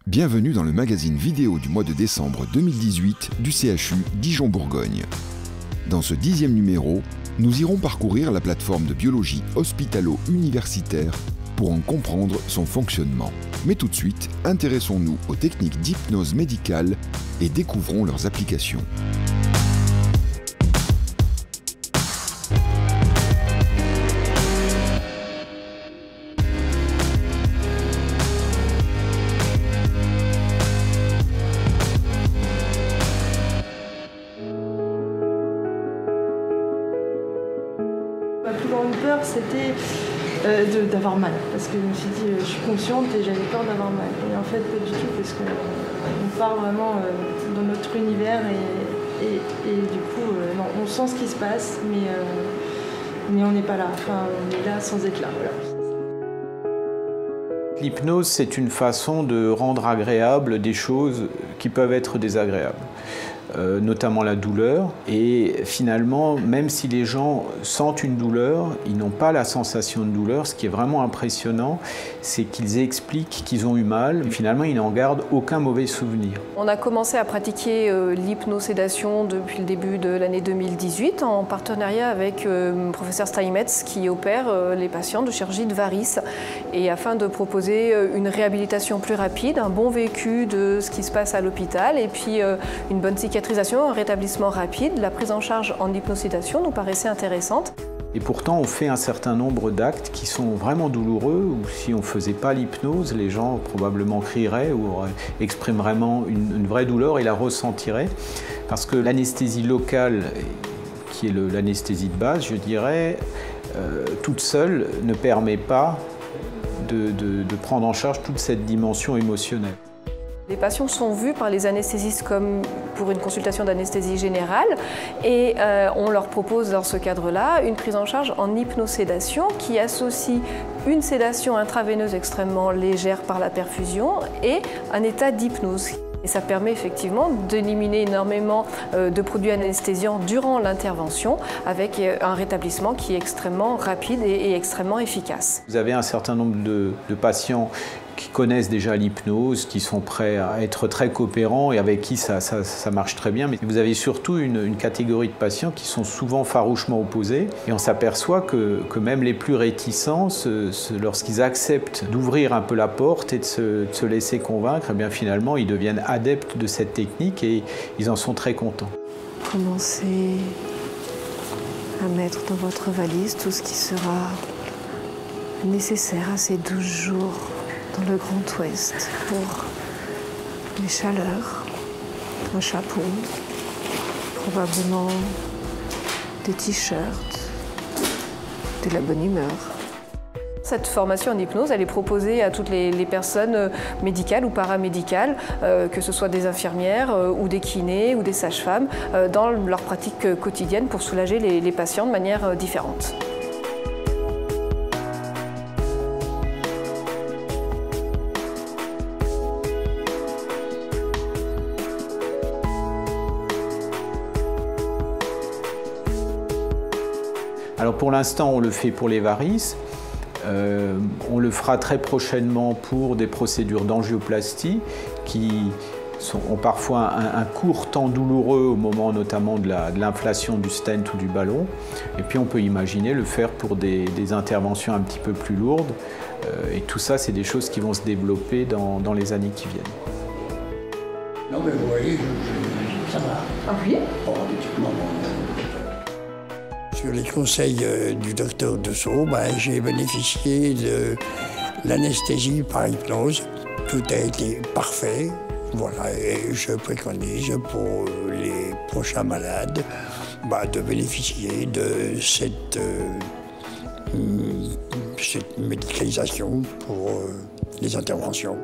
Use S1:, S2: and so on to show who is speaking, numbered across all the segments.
S1: Bienvenue dans le magazine vidéo du mois de décembre 2018 du CHU Dijon-Bourgogne. Dans ce 10e numéro, nous irons parcourir la plateforme de biologie hospitalo-universitaire pour en comprendre son fonctionnement. Mais tout de suite, intéressons-nous aux techniques d'hypnose médicale et découvrons leurs applications.
S2: Ma plus grande peur, c'était d'avoir mal, parce que je me suis dit, je suis consciente et j'avais peur d'avoir mal. Et en fait, pas du tout, parce qu'on part vraiment dans notre univers et du coup, non, on sent ce qui se passe, mais on n'est pas là. Enfin, on est là sans être là. Voilà.
S3: L'hypnose, c'est une façon de rendre agréable des choses qui peuvent être désagréables. Notamment la douleur, et finalement, même si les gens sentent une douleur, ils n'ont pas la sensation de douleur. Ce qui est vraiment impressionnant, c'est qu'ils expliquent qu'ils ont eu mal, et finalement ils n'en gardent aucun mauvais souvenir.
S4: On a commencé à pratiquer l'hypnosédation depuis le début de l'année 2018 en partenariat avec le professeur Steinmetz qui opère les patients de chirurgie de varices, et afin de proposer une réhabilitation plus rapide, un bon vécu de ce qui se passe à l'hôpital, et puis une bonne cicatrisation, un rétablissement rapide, la prise en charge en hypnosédation nous paraissait intéressante.
S3: Et pourtant, on fait un certain nombre d'actes qui sont vraiment douloureux, ou si on ne faisait pas l'hypnose, les gens probablement crieraient ou exprimeraient vraiment une vraie douleur et la ressentiraient. Parce que l'anesthésie locale, qui est l'anesthésie de base, je dirais, toute seule ne permet pas de prendre en charge toute cette dimension émotionnelle.
S4: Les patients sont vus par les anesthésistes comme pour une consultation d'anesthésie générale, et on leur propose dans ce cadre-là une prise en charge en hypnosédation qui associe une sédation intraveineuse extrêmement légère par la perfusion et un état d'hypnose. Et ça permet effectivement d'éliminer énormément de produits anesthésiants durant l'intervention, avec un rétablissement qui est extrêmement rapide et extrêmement efficace.
S3: Vous avez un certain nombre de patients qui connaissent déjà l'hypnose, qui sont prêts à être très coopérants et avec qui ça marche très bien. Mais vous avez surtout une catégorie de patients qui sont souvent farouchement opposés, et on s'aperçoit que même les plus réticents, lorsqu'ils acceptent d'ouvrir un peu la porte et de se laisser convaincre, eh bien finalement ils deviennent adeptes de cette technique et ils en sont très contents.
S5: Commencez à mettre dans votre valise tout ce qui sera nécessaire à ces 12 jours dans le Grand Ouest pour les chaleurs, un chapeau, probablement des t-shirts, de la bonne humeur.
S4: Cette formation en hypnose, elle est proposée à toutes les personnes médicales ou paramédicales, que ce soit des infirmières ou des kinés ou des sages-femmes, dans leur pratique quotidienne pour soulager les patients de manière différente.
S3: Alors pour l'instant, on le fait pour les varices. On le fera très prochainement pour des procédures d'angioplastie qui ont parfois un court temps douloureux au moment notamment de l'inflation du stent ou du ballon. Et puis on peut imaginer le faire pour des interventions un petit peu plus lourdes. Et tout ça, c'est des choses qui vont se développer dans les années qui viennent.
S6: Non mais vous voyez, ça va.
S4: Ah oui ?
S6: Sur les conseils du docteur Dessau, j'ai bénéficié de l'anesthésie par hypnose. Tout a été parfait. Voilà, et je préconise pour les prochains malades de bénéficier de cette médicalisation pour les interventions.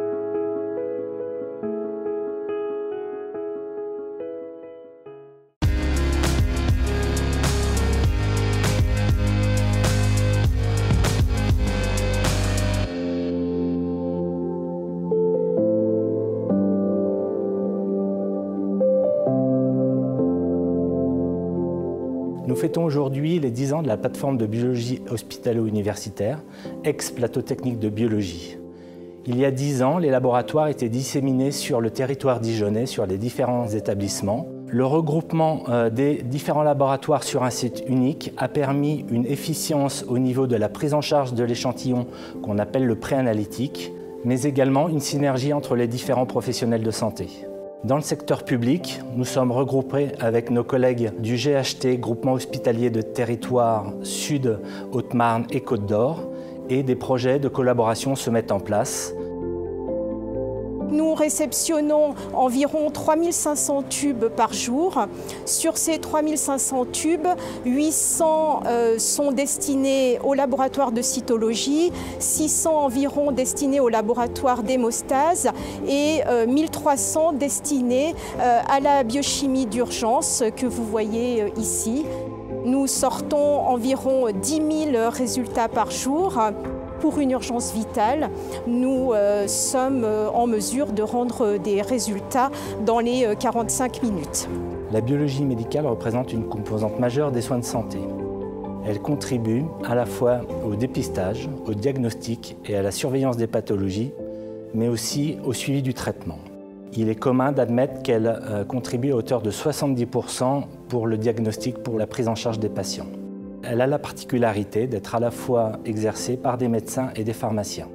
S7: Nous fêtons aujourd'hui les 10 ans de la plateforme de biologie hospitalo-universitaire, ex-plateau technique de biologie. Il y a 10 ans, les laboratoires étaient disséminés sur le territoire dijonnais, sur les différents établissements. Le regroupement des différents laboratoires sur un site unique a permis une efficience au niveau de la prise en charge de l'échantillon qu'on appelle le préanalytique, mais également une synergie entre les différents professionnels de santé. Dans le secteur public, nous sommes regroupés avec nos collègues du GHT, Groupement hospitalier de territoire Sud, Haute-Marne et Côte d'Or, et des projets de collaboration se mettent en place.
S8: Nous réceptionnons environ 3500 tubes par jour. Sur ces 3500 tubes, 800 sont destinés au laboratoire de cytologie, 600 environ destinés au laboratoire d'hémostase et 1300 destinés à la biochimie d'urgence que vous voyez ici. Nous sortons environ 10 000 résultats par jour. Pour une urgence vitale, nous sommes en mesure de rendre des résultats dans les 45 minutes.
S7: La biologie médicale représente une composante majeure des soins de santé. Elle contribue à la fois au dépistage, au diagnostic et à la surveillance des pathologies, mais aussi au suivi du traitement. Il est commun d'admettre qu'elle contribue à hauteur de 70% pour le diagnostic, pour la prise en charge des patients. Elle a la particularité d'être à la fois exercée par des médecins et des pharmaciens.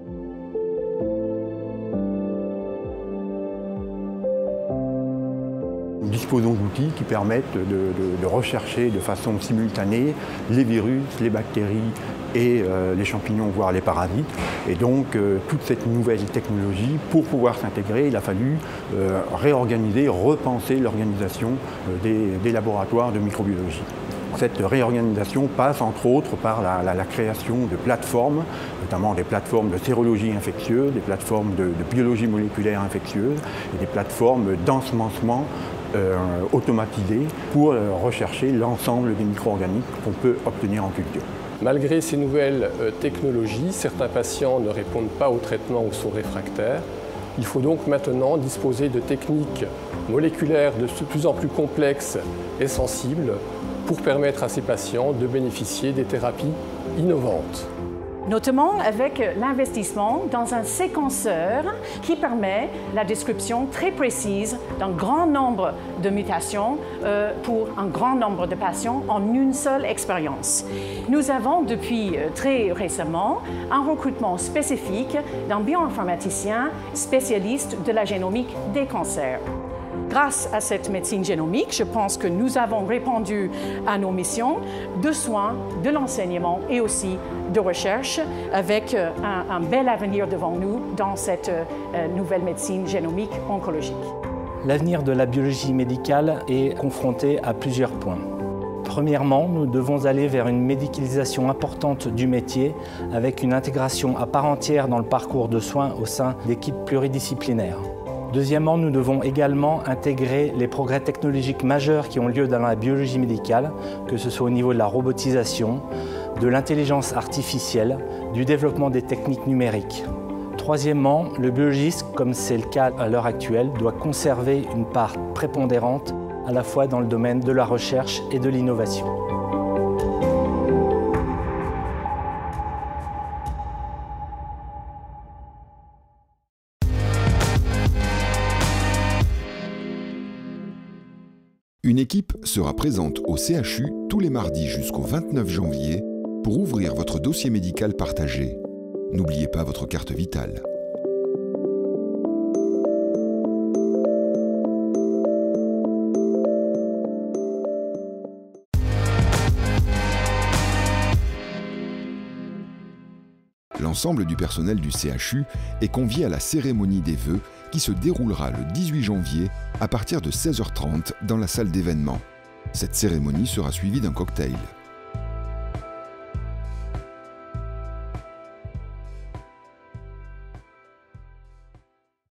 S9: Nous disposons d'outils qui permettent de rechercher de façon simultanée les virus, les bactéries et les champignons, voire les parasites. Et donc, toute cette nouvelle technologie, pour pouvoir s'intégrer, il a fallu réorganiser, repenser l'organisation des laboratoires de microbiologie. Cette réorganisation passe entre autres par la création de plateformes, notamment des plateformes de sérologie infectieuse, des plateformes de biologie moléculaire infectieuse et des plateformes d'ensemencement automatisées pour rechercher l'ensemble des micro-organismes qu'on peut obtenir en culture.
S10: Malgré ces nouvelles technologies, certains patients ne répondent pas au traitement ou sont réfractaires. Il faut donc maintenant disposer de techniques moléculaires de plus en plus complexes et sensibles pour permettre à ces patients de bénéficier des thérapies innovantes.
S11: Notamment avec l'investissement dans un séquenceur qui permet la description très précise d'un grand nombre de mutations pour un grand nombre de patients en une seule expérience. Nous avons depuis très récemment un recrutement spécifique d'un bioinformaticien spécialiste de la génomique des cancers. Grâce à cette médecine génomique, je pense que nous avons répondu à nos missions de soins, de l'enseignement et aussi de recherche avec un bel avenir devant nous dans cette nouvelle médecine génomique oncologique.
S7: L'avenir de la biologie médicale est confronté à plusieurs points. Premièrement, nous devons aller vers une médicalisation importante du métier avec une intégration à part entière dans le parcours de soins au sein d'équipes pluridisciplinaires. Deuxièmement, nous devons également intégrer les progrès technologiques majeurs qui ont lieu dans la biologie médicale, que ce soit au niveau de la robotisation, de l'intelligence artificielle, du développement des techniques numériques. Troisièmement, le biologiste, comme c'est le cas à l'heure actuelle, doit conserver une part prépondérante à la fois dans le domaine de la recherche et de l'innovation.
S1: Une équipe sera présente au CHU tous les mardis jusqu'au 29 janvier pour ouvrir votre dossier médical partagé. N'oubliez pas votre carte vitale. L'ensemble du personnel du CHU est convié à la cérémonie des vœux qui se déroulera le 18 janvier à partir de 16h30 dans la salle d'événements. Cette cérémonie sera suivie d'un cocktail.